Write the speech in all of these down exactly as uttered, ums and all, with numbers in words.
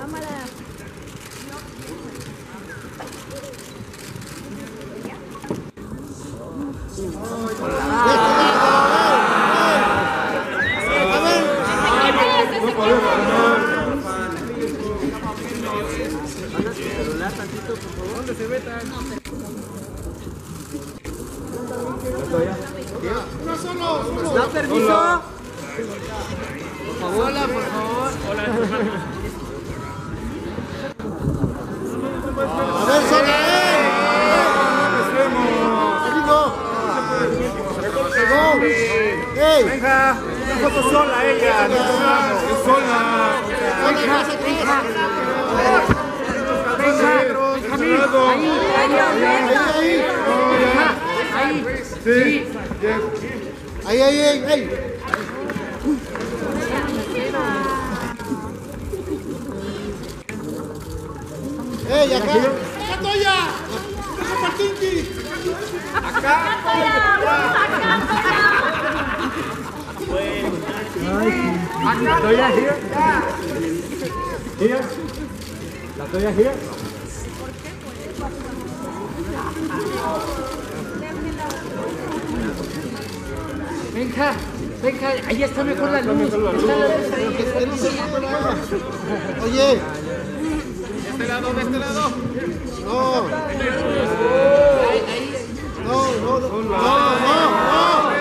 ¿Dónde se ve tan? No, solo, solo. ¿Da permiso? Por favor. Hola, por favor. Hola, A ver, sola, eh. ¡Ey! Venga, una foto sola ella, no es sola. Venga, venga. Ahí, ahí, ahí. Sí. Ahí, ahí, ahí, ahí. ¡Ey, acá! ¡Acá, Toya! ¡Acá, Martinki! Acá. Acá. Toya here. Here. La Toya here. Venga, venga, ahí está mejor la luz. Está la luz ahí. Oye. De este lado, de este lado. No. No, no, no. No, no, no.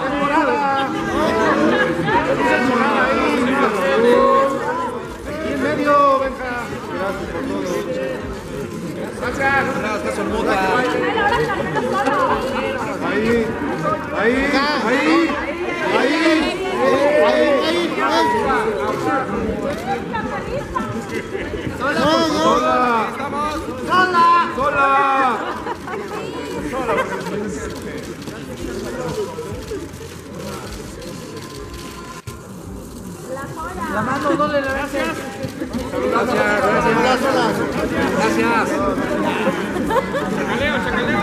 Aquí en medio, venga. Gracias por todo. Gracias. Gracias, Solmota. Ahí, ahí, ahí, ahí, ahí, ahí. Sola, sola, sola, sola. La mano, no le la gracias. Gracias, gracias. Gracias. Chacaleo, chacaleo.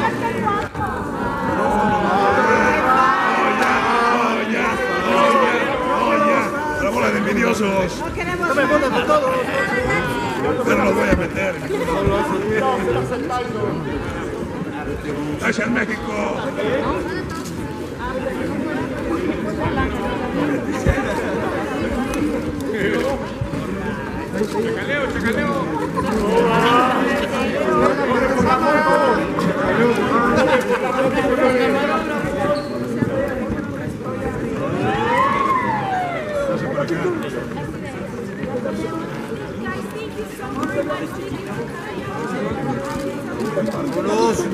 La bola de envidiosos. No me voten a todos. Yo no los voy a meter. Gracias, México. Chacaleo, chacaleo. Vámonos.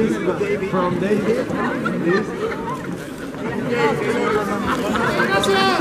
From David,